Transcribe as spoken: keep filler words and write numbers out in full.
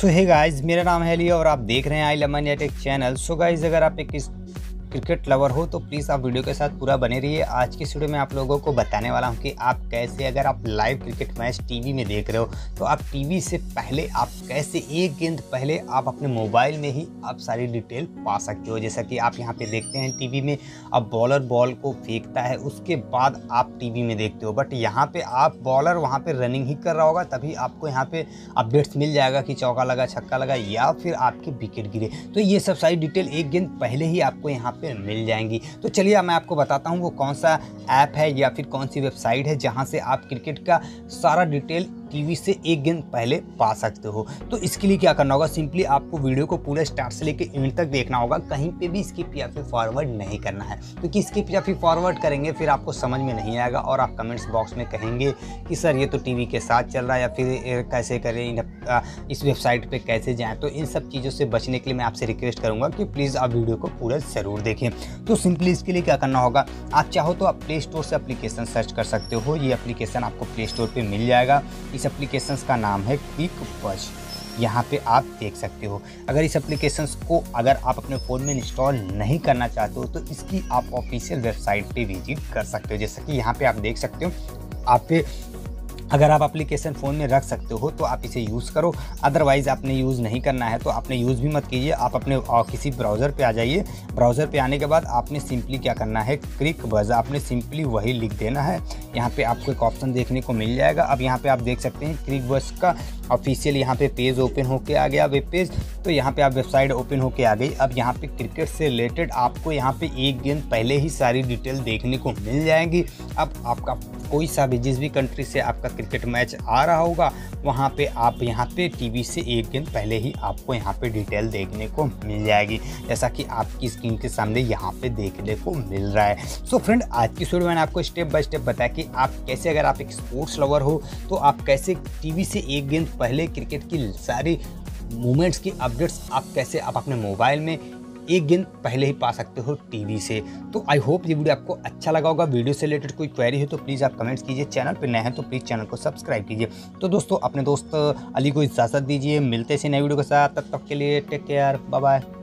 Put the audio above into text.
सो hey guys, मेरा नाम है लियो और आप देख रहे हैं आई लमन या टेक चैनल। सो गाइस, अगर आप एक क्रिकेट लवर हो तो प्लीज़ आप वीडियो के साथ पूरा बने रहिए। आज की वीडियो में आप लोगों को बताने वाला हूं कि आप कैसे, अगर आप लाइव क्रिकेट मैच टीवी में देख रहे हो तो आप टीवी से पहले आप कैसे एक गेंद पहले आप अपने मोबाइल में ही आप सारी डिटेल पा सकते हो। जैसा कि आप यहां पे देखते हैं टीवी में अब बॉलर बॉल को फेंकता है, उसके बाद आप टीवी में देखते हो, बट यहाँ पे आप बॉलर वहाँ पे रनिंग ही कर रहा होगा तभी आपको यहाँ पे अपडेट्स मिल जाएगा कि चौका लगा, छक्का लगा या फिर आपके विकेट गिरे। तो ये सब सारी डिटेल एक गेंद पहले ही आपको यहाँ पे मिल जाएंगी। तो चलिए मैं आपको बताता हूँ वो कौन सा ऐप है या फिर कौन सी वेबसाइट है जहाँ से आप क्रिकेट का सारा डिटेल टीवी से एक गेंद पहले पा सकते हो। तो इसके लिए क्या करना होगा, सिंपली आपको वीडियो को पूरे स्टार्ट से लेकर एंड तक देखना होगा, कहीं पे भी स्किप या फिर फॉरवर्ड नहीं करना है, क्योंकि स्किप या फिर फॉरवर्ड करेंगे फिर आपको समझ में नहीं आएगा और आप कमेंट्स बॉक्स में कहेंगे कि सर ये तो टीवी के साथ चल रहा है या फिर कैसे करें, इस वेबसाइट पर कैसे जाएँ। तो इन सब चीज़ों से बचने के लिए मैं आपसे रिक्वेस्ट करूँगा कि प्लीज़ आप वीडियो को पूरा ज़रूर देखें। तो सिंपली इसके लिए क्या करना होगा, आप चाहो तो आप प्ले स्टोर से एप्लीकेशन सर्च कर सकते हो। ये एप्लीकेशन आपको प्ले स्टोर पे मिल जाएगा। इस एप्लीकेशन का नाम है क्विक बज, यहाँ पे आप देख सकते हो। अगर इस एप्लीकेशन को अगर आप अपने फ़ोन में इंस्टॉल नहीं करना चाहते हो तो इसकी आप ऑफिशियल वेबसाइट पे विजिट कर सकते हो। जैसा कि यहाँ पे आप देख सकते हो, आप पे अगर आप एप्लीकेशन फ़ोन में रख सकते हो तो आप इसे यूज़ करो, अदरवाइज़ आपने यूज़ नहीं करना है तो आपने यूज़ भी मत कीजिए। आप अपने किसी ब्राउज़र पे आ जाइए। ब्राउज़र पे आने के बाद आपने सिंपली क्या करना है, क्विक बज, आपने सिंपली वही लिख देना है। यहाँ पे आपको एक ऑप्शन देखने को मिल जाएगा। अब यहाँ पे आप देख सकते हैं क्विक बज का ऑफिशियल यहाँ पे पेज ओपन होके आ गया, वेब पेज। तो यहाँ पे आप वेबसाइट ओपन होके आ गई। अब यहाँ पे क्रिकेट से रिलेटेड आपको यहाँ पे एक गेंद पहले ही सारी डिटेल देखने को मिल जाएंगी। अब आपका कोई सा भी, जिस भी कंट्री से आपका क्रिकेट मैच आ रहा होगा वहाँ पे आप यहाँ पे टीवी से एक गेंद पहले ही आपको यहाँ पे डिटेल देखने को मिल जाएगी, जैसा कि आपकी स्क्रीन के सामने यहाँ पे देखने को मिल रहा है। सो फ्रेंड, आज की वीडियो में मैंने आपको स्टेप बाय स्टेप बताया कि आप कैसे, अगर आप एक स्पोर्ट्स लवर हो तो आप कैसे टीवी से एक गेंद पहले क्रिकेट की सारी मूवमेंट्स की अपडेट्स आप कैसे आप अपने मोबाइल में एक गेंद पहले ही पा सकते हो टीवी से। तो आई होप ये वीडियो आपको अच्छा लगा होगा। वीडियो से रिलेटेड कोई क्वेरी हो तो प्लीज़ आप कमेंट्स कीजिए। चैनल पर नए हैं तो प्लीज़ चैनल को सब्सक्राइब कीजिए। तो दोस्तों, अपने दोस्त अली को इजाज़त दीजिए। मिलते हैं नई वीडियो के साथ, तब तक के लिए टेक केयर, बाय बाय।